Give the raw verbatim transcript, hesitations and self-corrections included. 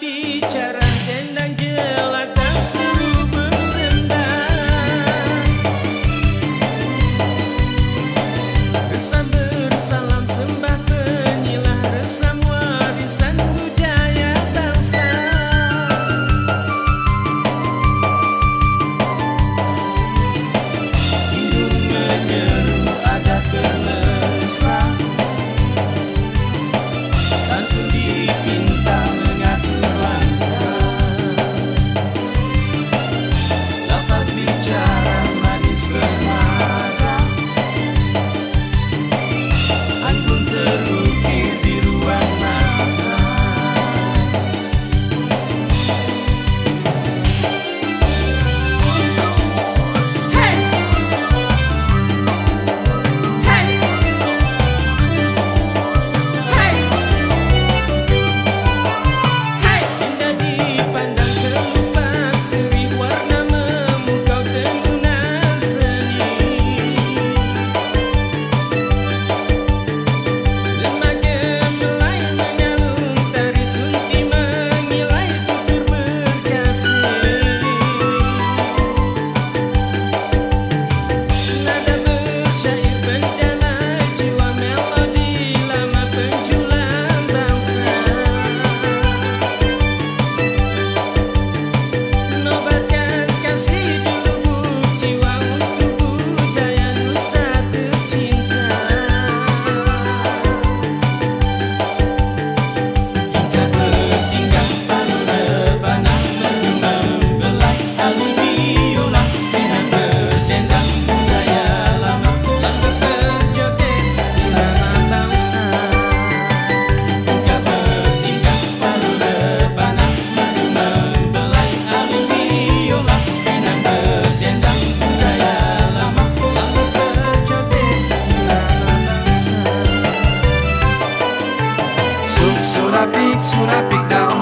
bicara dendang jelata seru bersendang. Resam bersalam sembah penyilah resam warisan budaya bangsa. Indung menyeru adat bermesra, santun dipinta mengatur langkah. Lafaz bicara manis bermara, anggun terukir di ruang mata. Hey! Hey! Hey! Hey! Indah dipandang keluar seri warna memukau tenunan seni. Lemah gemelai mengalun tari sunti mengilai tutur berkasih. Nada bersyair berdamai jiwa melodi lama penjulang bangsa. Nobatkan kasih di lubuk jiwa untuk budaya Nusa tercinta. Tingkah bertingkah palu rebana merdu membelai alun biola dengan berdendang budaya lama langgeng berjoget irama bangsa. Tingkah bertingkah palu rebana merdu membelai alun biola dengan berdendang budaya lama langgeng berjoget irama bangsa. Su- Surapik, surapik daun